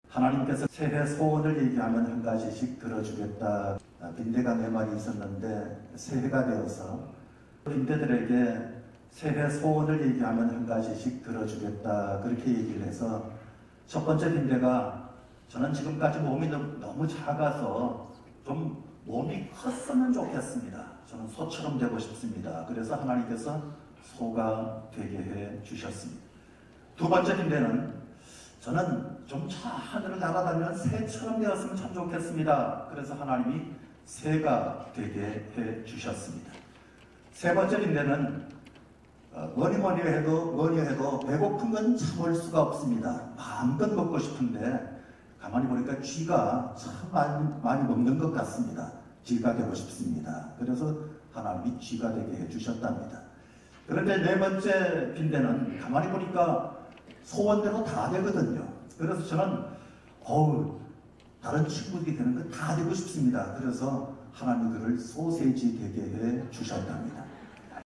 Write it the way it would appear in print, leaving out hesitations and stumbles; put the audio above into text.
하나님께서 새해 소원을 얘기하면 한 가지씩 들어주겠다. 빈대가 4마리 있었는데 새해가 되어서 빈대들에게 새해 소원을 얘기하면 한 가지씩 들어주겠다. 그렇게 얘기를 해서 첫 번째 빈대가 저는 지금까지 몸이 너무 작아서 좀 몸이 컸으면 좋겠습니다. 저는 소처럼 되고 싶습니다. 그래서 하나님께서 소가 되게 해 주셨습니다. 두 번째 빈대는 저는 좀 하늘을 날아다니는 새처럼 되었으면 참 좋겠습니다. 그래서 하나님이 새가 되게 해 주셨습니다. 세 번째 빈대는 뭐니 해도 배고픈 건 참을 수가 없습니다. 마음껏 먹고 싶은데 가만히 보니까 쥐가 참 많이 먹는 것 같습니다. 쥐가 되고 싶습니다. 그래서 하나님이 쥐가 되게 해주셨답니다. 그런데 네 번째 빈대는 가만히 보니까 소원대로 다 되거든요. 그래서 저는 다른 친구들이 되는 거 다 되고 싶습니다. 그래서 하나님이 그를 소세지 되게 해 주셨답니다.